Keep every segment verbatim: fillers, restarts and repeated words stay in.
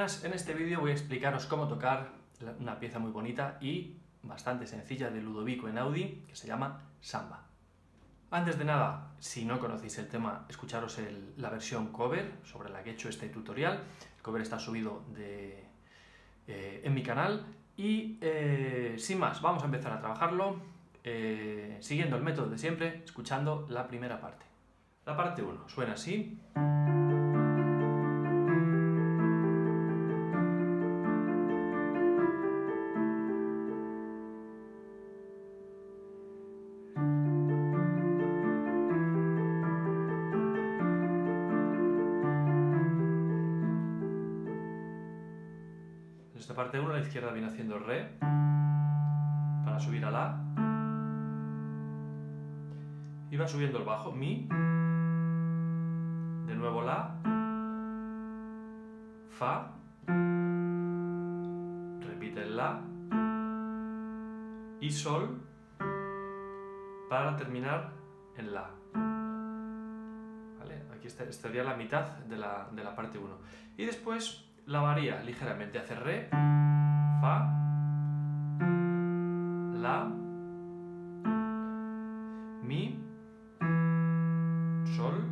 buenas, en este vídeo voy a explicaros cómo tocar una pieza muy bonita y bastante sencilla de Ludovico Einaudi que se llama Samba. Antes de nada, si no conocéis el tema, escucharos el, la versión cover sobre la que he hecho este tutorial. El cover está subido de, eh, en mi canal y eh, sin más, vamos a empezar a trabajarlo eh, siguiendo el método de siempre, escuchando la primera parte. La parte uno suena así. En esta parte uno, la izquierda viene haciendo Re para subir a La y va subiendo el bajo, Mi, de nuevo La, Fa, repite el La y Sol para terminar en La. ¿Vale? Aquí estaría la mitad de la, de la parte uno. Y después la varía ligeramente, hace Re, Fa, La, Mi, Sol,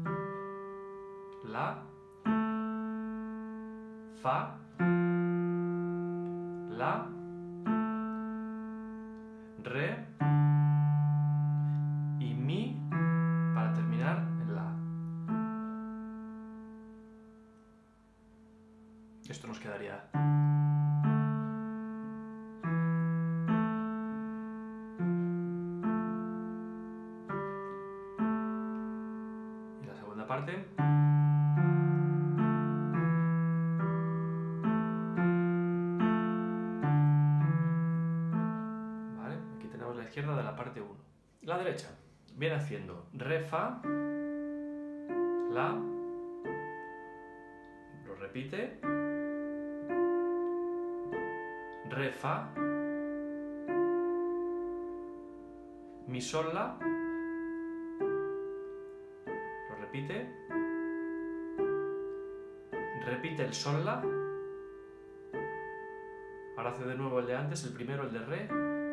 La, Fa, La, Re y Mi para terminar en La. Esto nos quedaría. Y la segunda parte. Vale, aquí tenemos la izquierda de la parte uno. La derecha viene haciendo Re, Fa, La, lo repite, Re, Fa, Mi, Sol, La, lo repite, repite el Sol, La, ahora hace de nuevo el de antes, el primero, el de Re,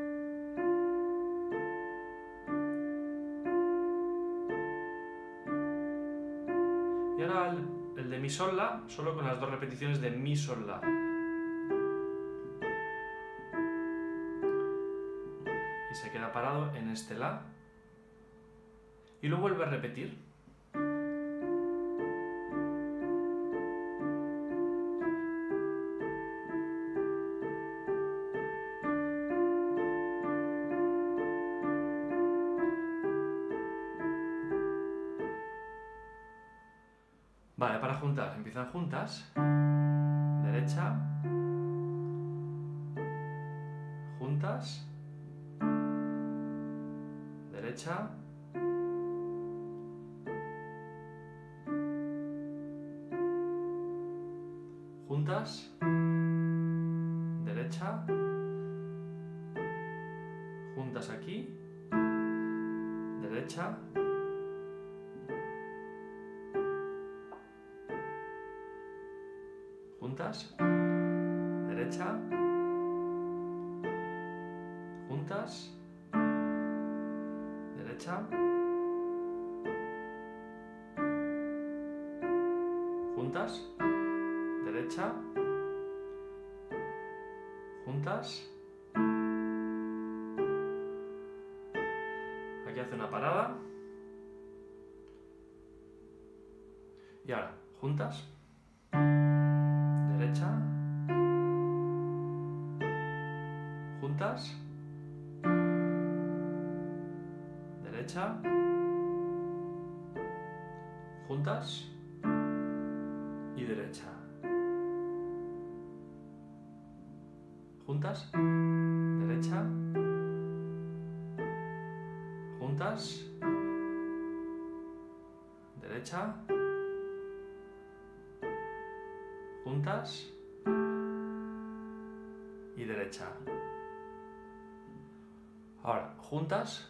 y ahora el, el de Mi, Sol, La, solo con las dos repeticiones de Mi, Sol, La. Y se queda parado en este La y lo vuelve a repetir. Vale, para juntar, empiezan juntas, derecha, juntas, derecha, juntas, derecha, juntas aquí, derecha, juntas, derecha, juntas, derecha, juntas, derecha, juntas. Aquí hace una parada. Y ahora, juntas, derecha, juntas, derecha, juntas y derecha, juntas, derecha, juntas, derecha, juntas y derecha. Ahora, juntas,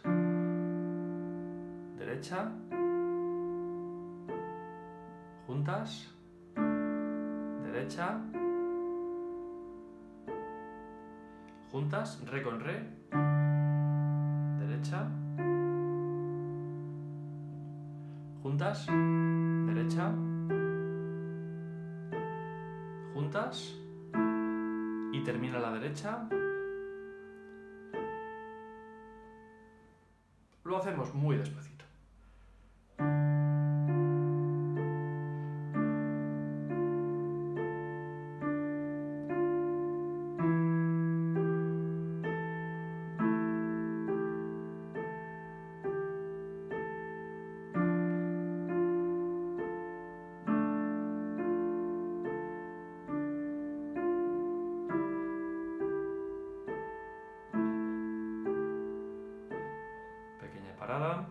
derecha, juntas, derecha, juntas, re con re, derecha, juntas, derecha, juntas, y termina a la derecha. Lo hacemos muy despacito. Parada.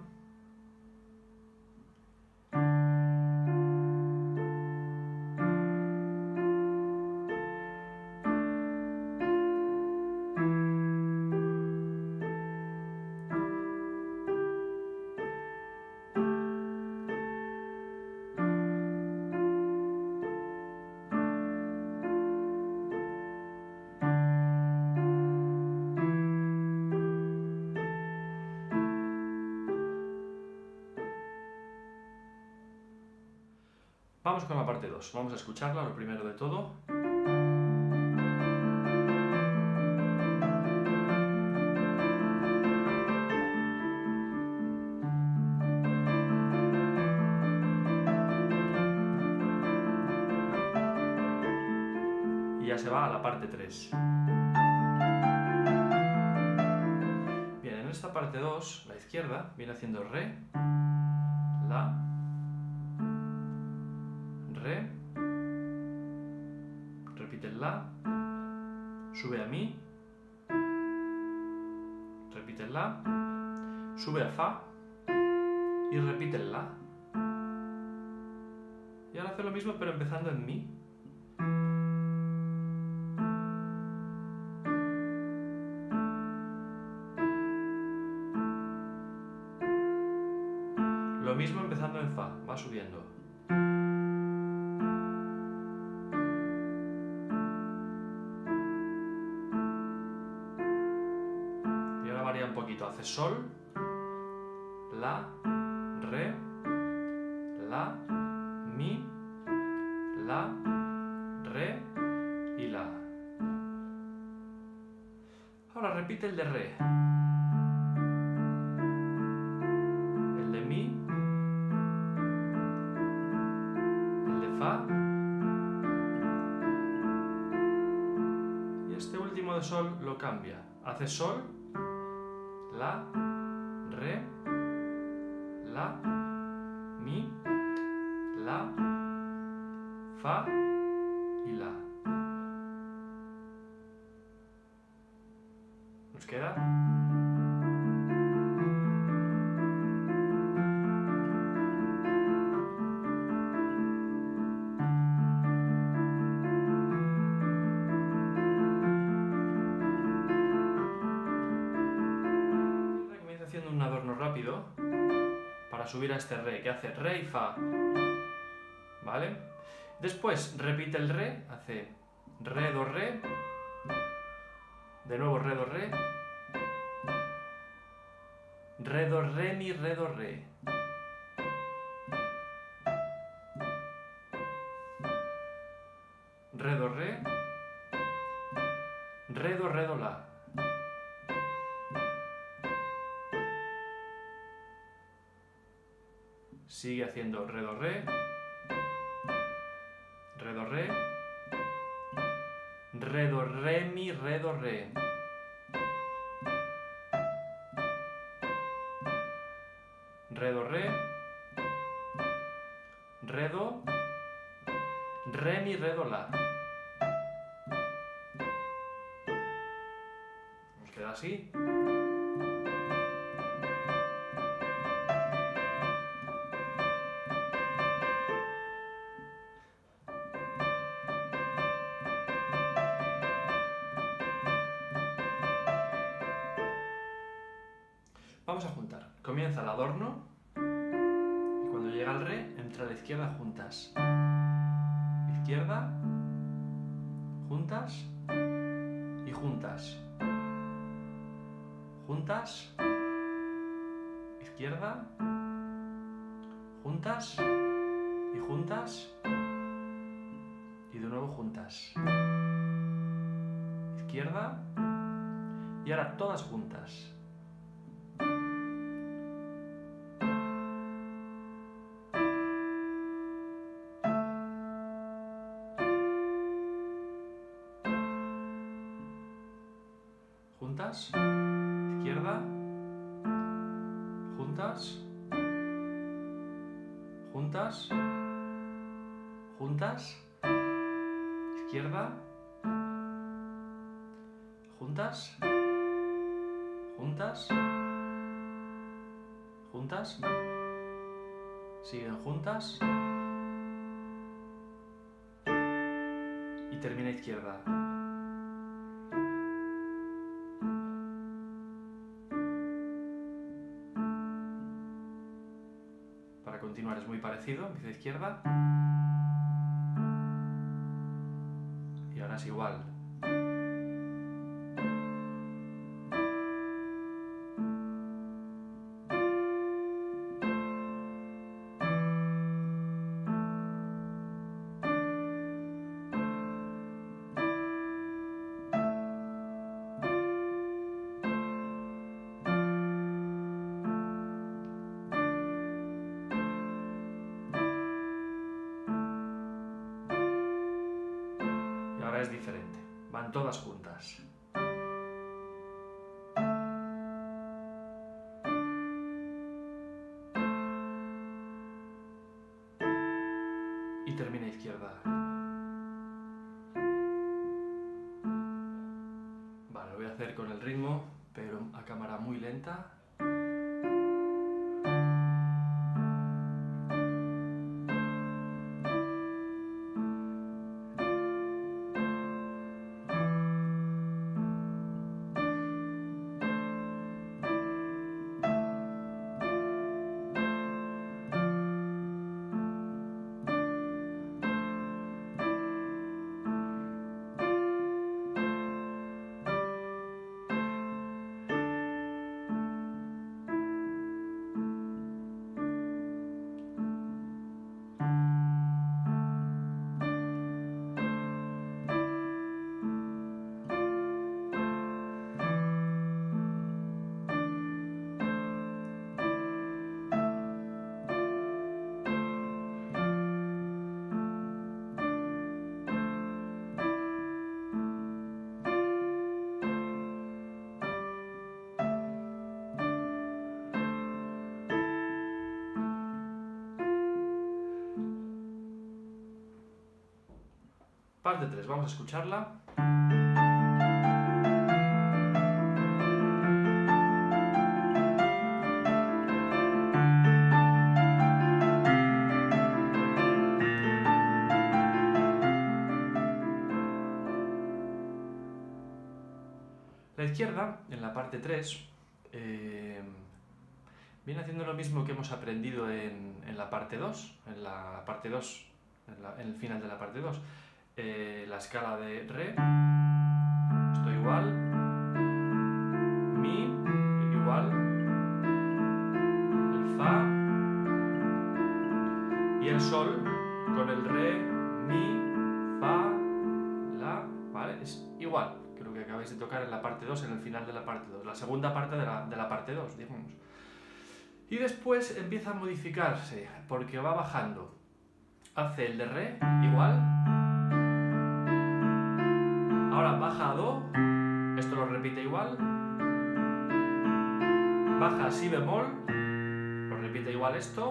Vamos con la parte dos, vamos a escucharla, lo primero de todo. Y ya se va a la parte tres. Bien, en esta parte dos, la izquierda viene haciendo re, la, re, repite el la, sube a mi, repite el la, sube a fa y repite el la. Y ahora hace lo mismo pero empezando en mi. Lo mismo empezando en fa, va subiendo. Varía un poquito, hace sol, la, re, la, mi, la, re y la. Ahora repite el de re, el de mi, el de fa y este último de sol lo cambia, hace sol, la, re, la, mi, la, fa y la. ¿Nos queda? Haciendo un adorno rápido para subir a este re, que hace re y fa, ¿vale? Después repite el re, hace re, do, re, de nuevo re, do, re, re, do, re, mi, re, do, re, re, do, re, re, do, re, do, la. Sigue haciendo re, do, re, re, do, re, re, do, re, mi, re, do, re, re, do, re, re, do, re, mi, re, do, la. Nos queda así. Vamos a juntar. Comienza el adorno y cuando llega el re, entra a la izquierda juntas. Izquierda, juntas y juntas, juntas, izquierda, juntas y juntas, y de nuevo juntas, izquierda, y ahora todas juntas. Juntas, izquierda, juntas, juntas, juntas, izquierda, juntas, juntas, juntas, siguen juntas y termina izquierda. Para continuar es muy parecido, empieza izquierda y ahora es igual. Ahora es diferente, van todas juntas. Y termina izquierda. Vale, lo voy a hacer con el ritmo, pero a cámara muy lenta. Parte tres, vamos a escucharla. La izquierda, en la parte tres, eh, viene haciendo lo mismo que hemos aprendido en, en la parte dos, en la parte dos, en, la, en el final de la parte dos. Eh, la escala de Re, esto igual, Mi, igual, el Fa y el Sol con el Re, Mi, Fa, La, ¿vale? Es igual, creo que acabáis de tocar en la parte dos, en el final de la parte dos, la segunda parte de la, de la parte dos, digamos. Y después empieza a modificarse, porque va bajando. Hace el de Re, igual. Ahora baja a Do, esto lo repite igual. Baja a Si bemol, lo repite igual esto.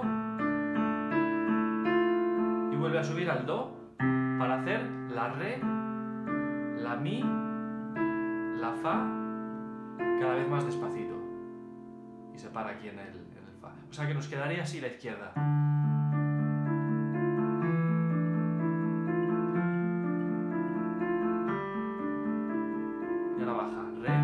Y vuelve a subir al Do para hacer la Re, la Mi, la Fa, cada vez más despacito. Y se para aquí en el, en el Fa. O sea que nos quedaría así la izquierda. Y ahora baja. Re,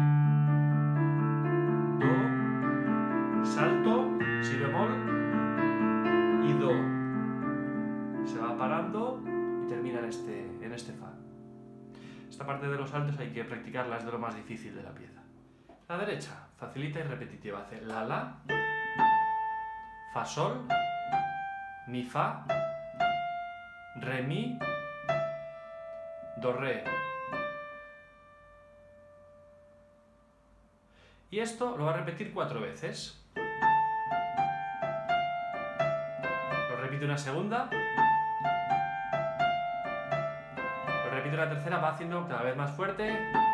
Do, salto, Si bemol y Do. Se va parando y termina en este, en este Fa. esta parte de los saltos hay que practicarla, es de lo más difícil de la pieza. La derecha, facilita y repetitiva, hace la, la, fa, sol, mi, fa, re, mi, do, re. Y esto lo va a repetir cuatro veces. Lo repite una segunda. Lo repite una tercera, va haciendo cada vez más fuerte.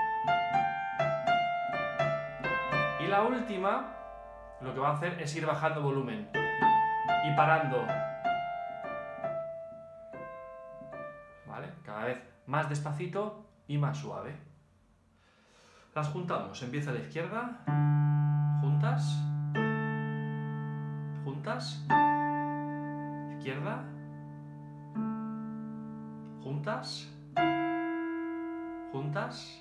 Y la última, lo que va a hacer es ir bajando volumen y parando. ¿Vale? Cada vez más despacito y más suave. Las juntamos. Empieza a la izquierda. Juntas. Juntas. Izquierda. Juntas. Juntas.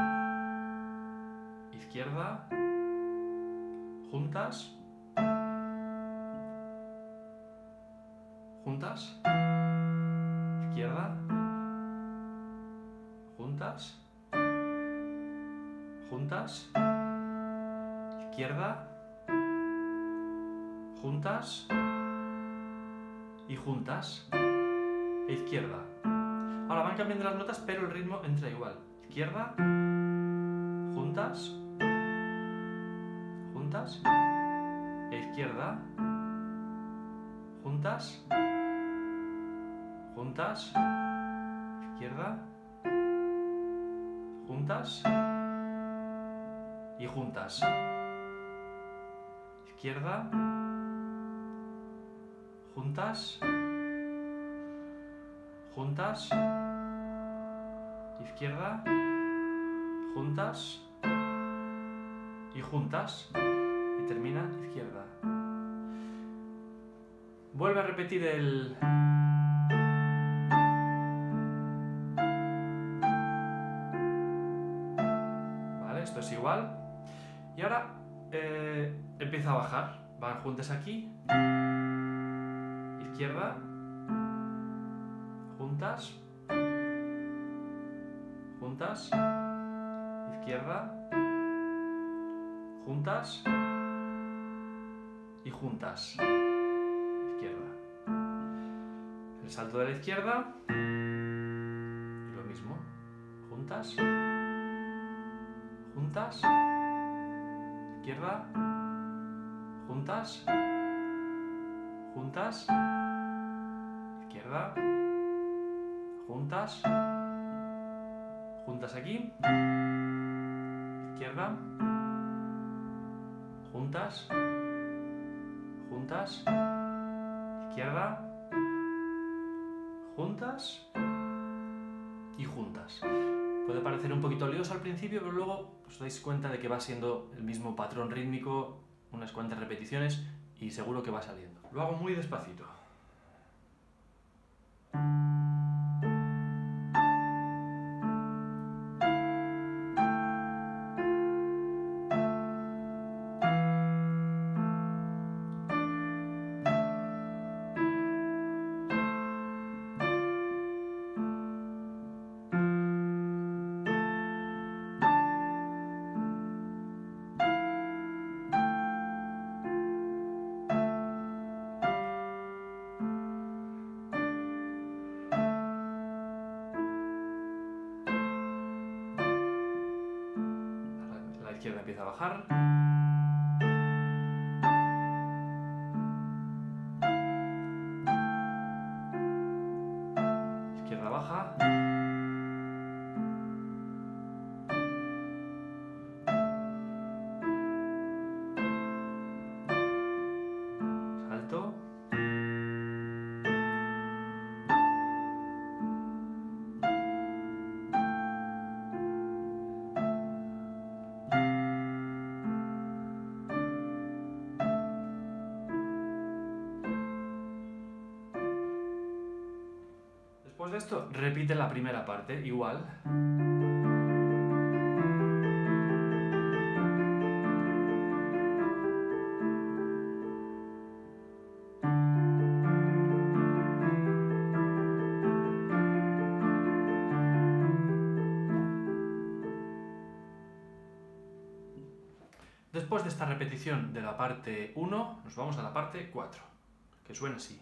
Izquierda. Juntas. Juntas. Izquierda. Juntas. Juntas. Izquierda. Juntas. Y juntas. E izquierda. Ahora van cambiando las notas, pero el ritmo entra igual. Izquierda. Juntas. Juntas. E izquierda. Juntas. Juntas. Izquierda. Juntas. Y juntas. Izquierda. Juntas. Juntas. Izquierda. Juntas. Y juntas. Y termina izquierda. Vuelve a repetir el... Vale, esto es igual. Y ahora eh, empieza a bajar. Van juntas aquí. Izquierda. Juntas. Juntas. Izquierda. Juntas. Y juntas. Izquierda. El salto de la izquierda. Y lo mismo. Juntas. Juntas. Izquierda. Juntas. Juntas. Izquierda. Juntas. Juntas aquí. Izquierda. Juntas. Juntas. Izquierda. Juntas. Y juntas. Puede parecer un poquito lioso al principio, pero luego os dais cuenta de que va siendo el mismo patrón rítmico, unas cuantas repeticiones y seguro que va saliendo. Lo hago muy despacito. La izquierda empieza a bajar. Izquierda baja. Salto. Después de esto, repite la primera parte, igual. después de esta repetición de la parte uno, nos vamos a la parte cuatro, que suena así.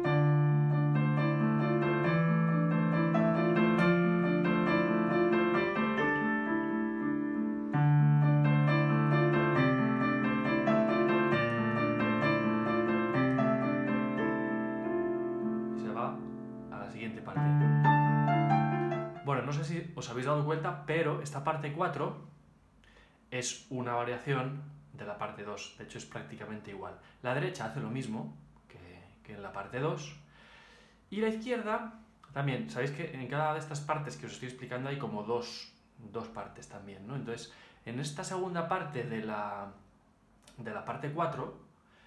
Y se va a la siguiente parte. Bueno, no sé si os habéis dado cuenta, pero esta parte cuatro es una variación de la parte dos, de hecho es prácticamente igual. La derecha hace lo mismo que, que en la parte dos, y la izquierda también. Sabéis que en cada de estas partes que os estoy explicando hay como dos, dos partes también, ¿no? Entonces, en esta segunda parte de la, de la parte cuatro,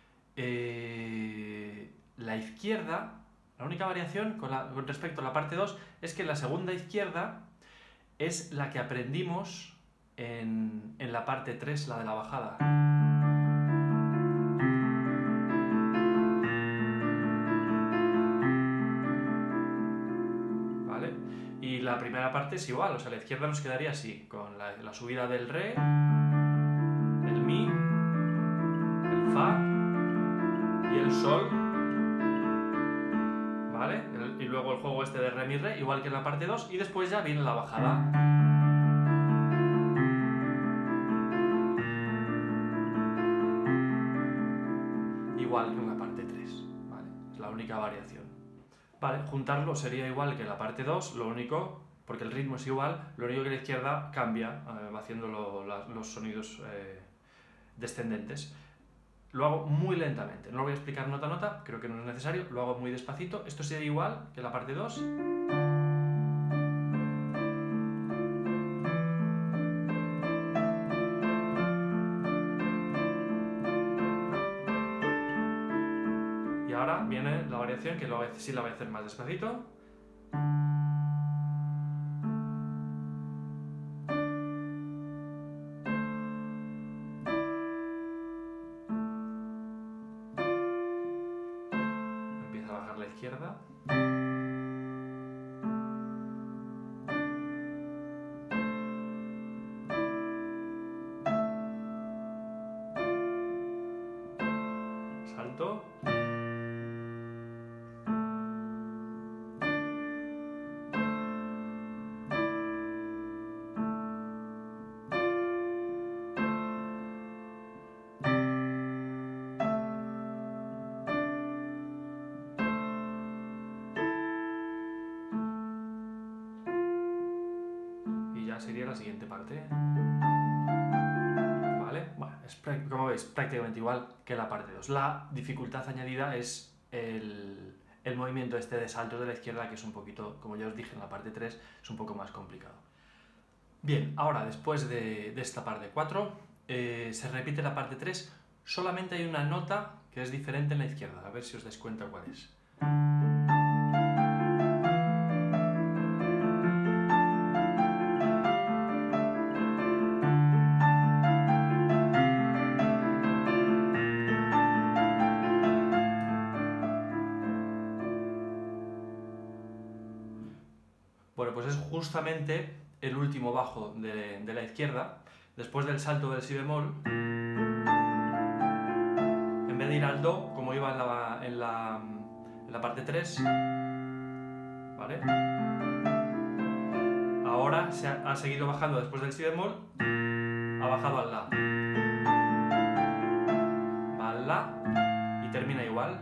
eh, la izquierda, la única variación con, la, con respecto a la parte dos es que la segunda izquierda es la que aprendimos En, en la parte tres, la de la bajada. ¿Vale? Y la primera parte es igual, o sea, la izquierda nos quedaría así, con la, la subida del re, el mi, el fa y el sol, ¿vale? El, y luego el juego este de re, mi, re, igual que en la parte dos, y después ya viene la bajada. Igual que en la parte tres, ¿vale? Es la única variación. Vale, juntarlo sería igual que en la parte dos, lo único, porque el ritmo es igual, lo único que la izquierda cambia, eh, va haciendo lo, la, los sonidos eh, descendentes. Lo hago muy lentamente, no lo voy a explicar nota a nota, creo que no es necesario, lo hago muy despacito. Esto sería igual que la parte dos. Y ahora viene la variación, que lo, sí la voy a hacer más despacito. Empieza a bajar la izquierda. Salto. Sería la siguiente parte. ¿Vale? Bueno, es, como veis, prácticamente igual que la parte dos. La dificultad añadida es el, el movimiento este de saltos de la izquierda, que es un poquito, como ya os dije en la parte tres, es un poco más complicado. Bien, ahora después de, de esta parte cuatro, eh, se repite la parte tres, solamente hay una nota que es diferente en la izquierda, a ver si os dais cuenta cuál es. Bueno, pues es justamente el último bajo de, de la izquierda, después del salto del si bemol. En vez de ir al do, como iba en la, en la, en la parte tres, ¿vale? Ahora se ha, ha seguido bajando después del si bemol, ha bajado al la. Va al la y termina igual.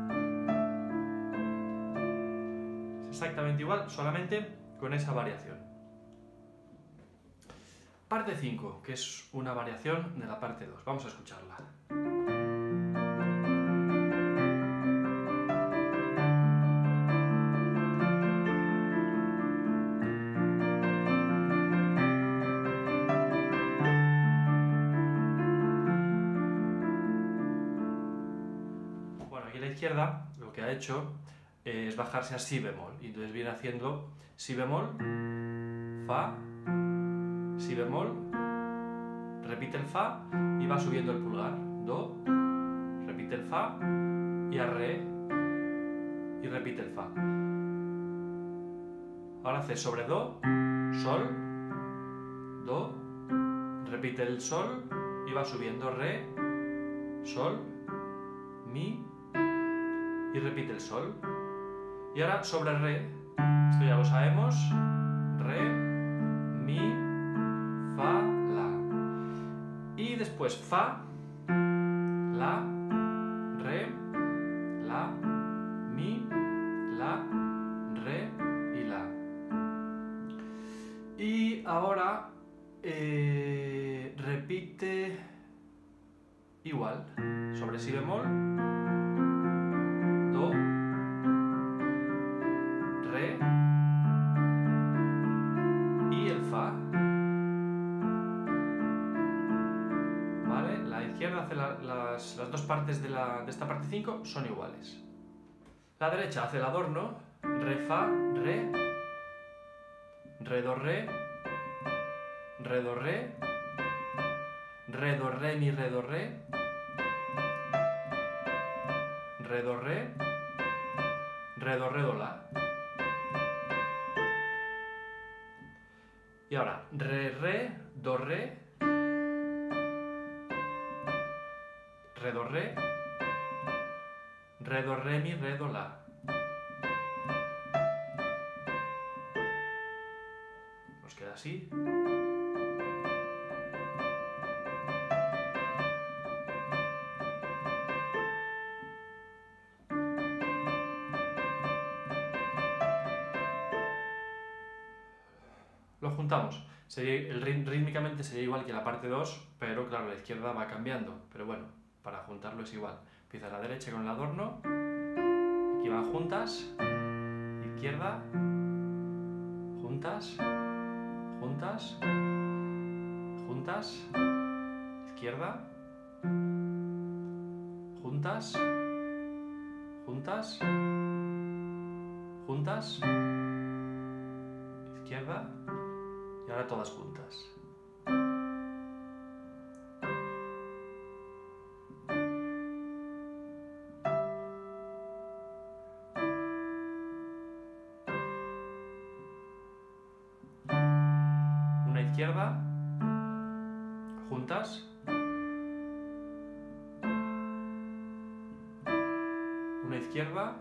Es exactamente igual, solamente con esa variación. Parte cinco, que es una variación de la parte dos. Vamos a escucharla. Bueno, aquí a la izquierda lo que ha hecho es bajarse a si bemol, y entonces viene haciendo si bemol, fa, si bemol, repite el fa y va subiendo el pulgar, do, repite el fa y a re y repite el fa. Ahora hace sobre do, sol, do, repite el sol y va subiendo re, sol, mi y repite el sol. Y ahora sobre re, esto ya lo sabemos, re, mi, fa, la. Y después fa, la, re, la, mi, la, re y la. Y ahora eh, repite igual, sobre si bemol, do, re y el fa. ¿Vale? La izquierda hace la, las, las dos partes de, la, de esta parte cinco son iguales. La derecha hace el adorno, re, fa, re, re, do, re, re, do, re, re, do, re, mi, re, do, re, re, do, re, re, do, re, do, la. Y ahora, re, re, do, re, re, do, re, re, do, re, mi, re, do, la. Nos queda así. Lo juntamos. Sería, el, rítmicamente sería igual que la parte dos, pero claro, la izquierda va cambiando. Pero bueno, para juntarlo es igual. Empieza a la derecha con el adorno, aquí van juntas, izquierda, juntas, juntas, juntas, izquierda, juntas, juntas, juntas, izquierda, y ahora todas juntas. Una izquierda, juntas, una izquierda,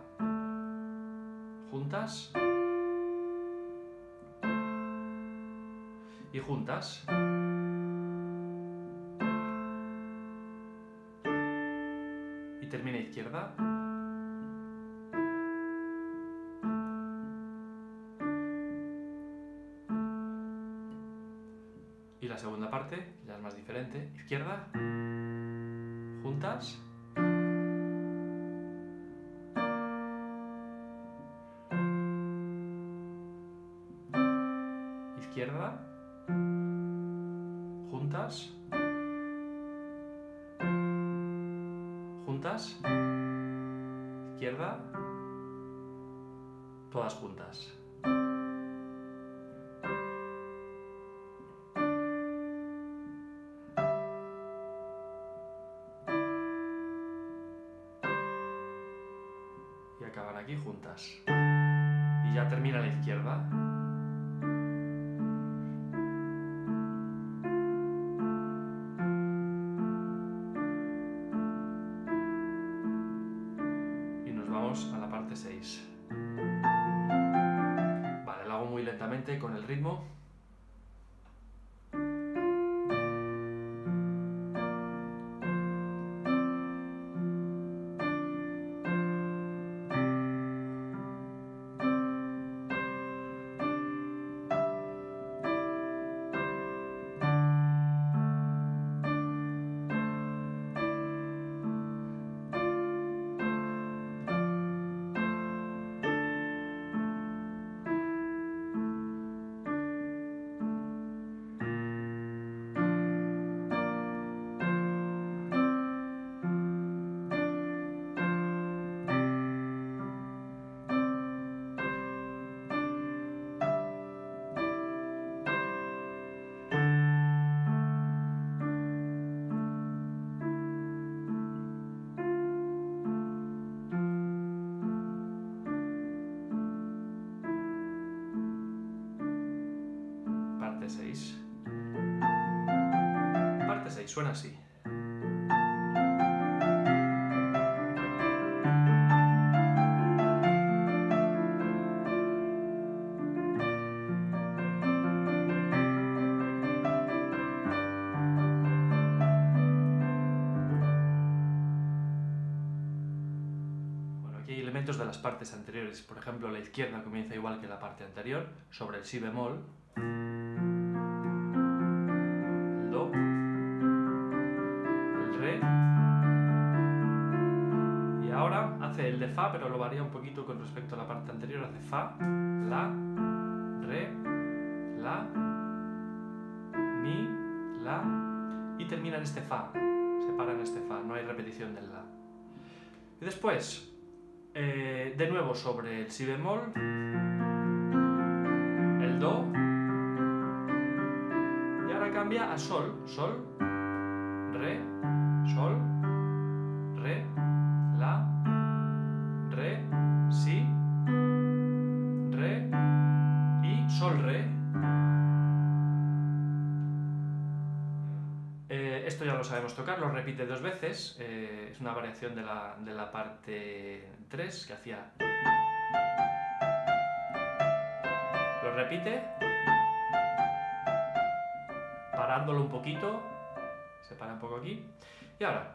juntas y juntas. Y termina izquierda. Y la segunda parte, ya es más diferente. Izquierda, juntas, izquierda, juntas, juntas, izquierda, todas juntas. Y acaban aquí juntas. Y ya termina la izquierda. Y nos vamos a la parte seis. Vale, lo hago muy lentamente con el ritmo. suena así. Hay elementos de las partes anteriores, por ejemplo la izquierda comienza igual que la parte anterior, sobre el si bemol, el do, el re, y ahora hace el de fa, pero lo varía un poquito con respecto a la parte anterior, hace fa, la, re, la, mi, la, y termina en este fa, se para en este fa, no hay repetición del la. Y después, Eh, de nuevo sobre el si bemol, el do, y ahora cambia a sol, sol, re, sol, re, la, re, si, re y sol, re. Eh, esto ya lo sabemos tocar, lo repite dos veces, eh, es una variación de la, de la parte tres que hacía. Lo repite, parándolo un poquito, se para un poco aquí, y ahora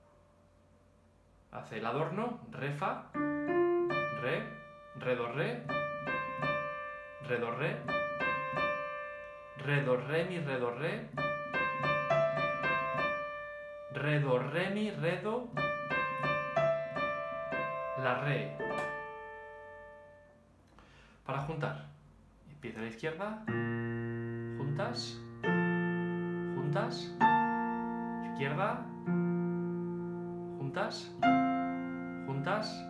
hace el adorno, re, fa, re, re, do, re, re, do, re, re, do, re, mi, re, do, re, re, do, re, mi, re, do, la, re. Para juntar, empieza a la izquierda, juntas, juntas, izquierda, juntas, juntas,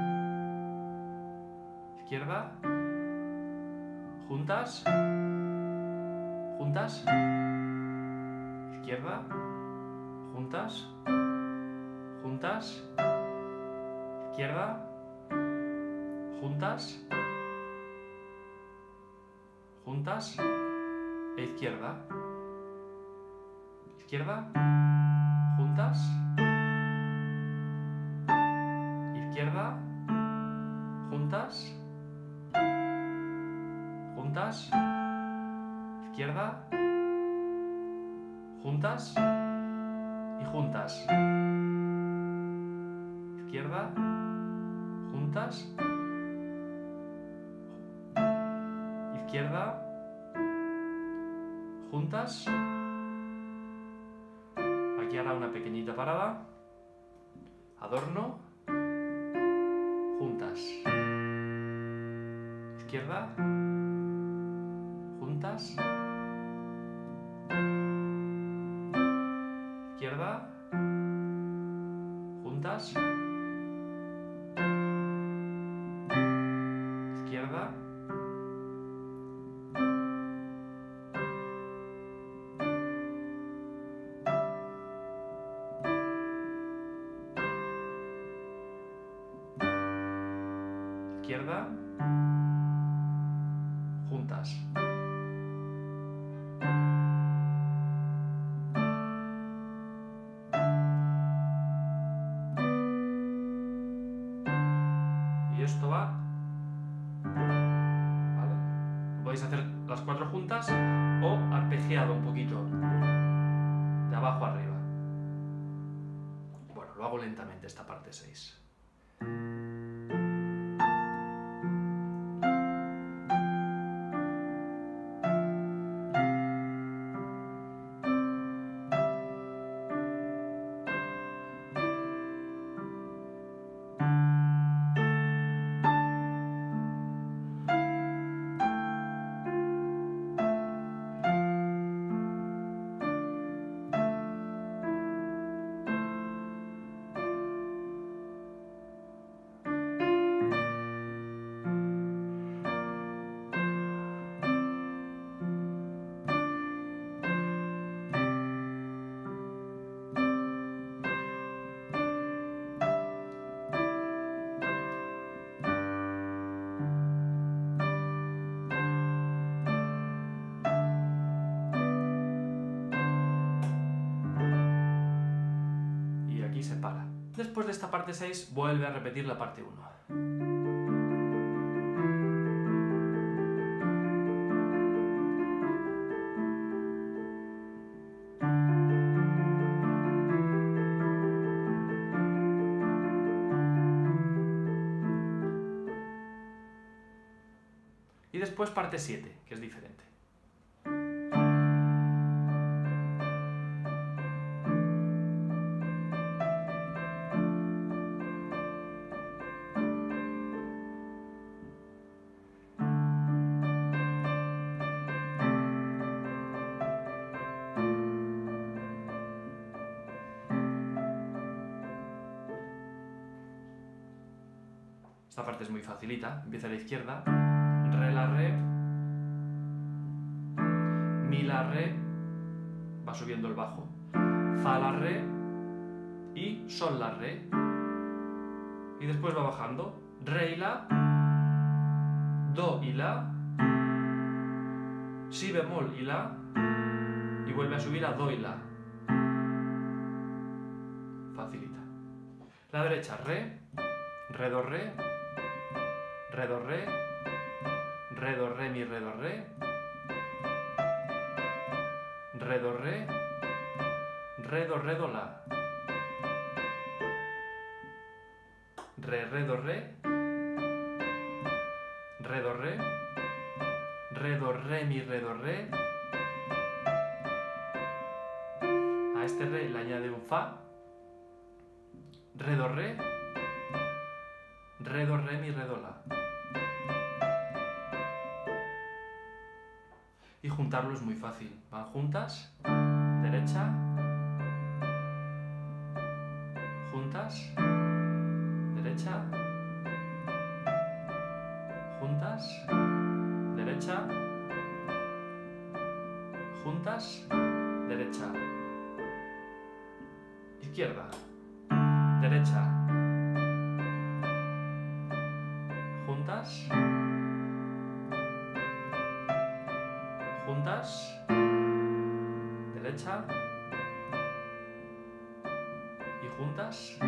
izquierda, juntas, juntas, izquierda, juntas, juntas, izquierda, juntas, juntas e izquierda, izquierda, juntas, izquierda, juntas, juntas, izquierda, juntas y juntas, izquierda, juntas, izquierda, juntas. Aquí hará una pequeñita parada, adorno, juntas, izquierda, juntas, izquierda, juntas, izquierda, izquierda, juntas. Y esto va, ¿vale? Podéis hacer las cuatro juntas o arpegiado un poquito, de abajo arriba. Bueno, lo hago lentamente esta parte seis. aquí se para. Después de esta parte seis vuelve a repetir la parte uno. Y después parte siete, que es diferente. Esta parte es muy facilita, empieza a la izquierda, re, la, re, mi, la, re, va subiendo el bajo, fa, la, re y sol, la, re, y después va bajando, re y la, do y la, si bemol y la, y vuelve a subir a do y la. Facilita. La derecha, re, re, do, re, re, do, re, re, do, re, mi, re, do, re, re, do, re, re, do, re, do, la, re, re, do, re, re, do, re, re, do, re, mi, re, do, re. A este re le añade un fa, re, do, re, re, do, re, mi, re, do, la. Y juntarlo es muy fácil. Van juntas, derecha, juntas, derecha, juntas, derecha, juntas, derecha, izquierda, derecha, juntas, juntas, derecha y juntas.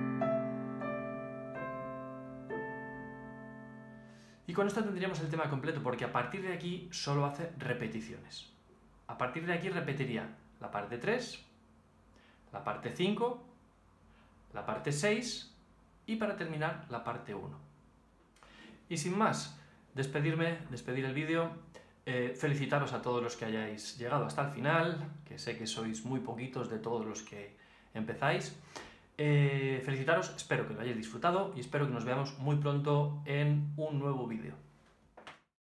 Y con esto tendríamos el tema completo, porque a partir de aquí solo hace repeticiones. A partir de aquí repetiría la parte tres, la parte cinco, la parte seis y para terminar la parte uno. Y sin más, despedirme, despedir el vídeo. Eh, felicitaros a todos los que hayáis llegado hasta el final, que sé que sois muy poquitos de todos los que empezáis. Eh, felicitaros, espero que lo hayáis disfrutado y espero que nos veamos muy pronto en un nuevo vídeo.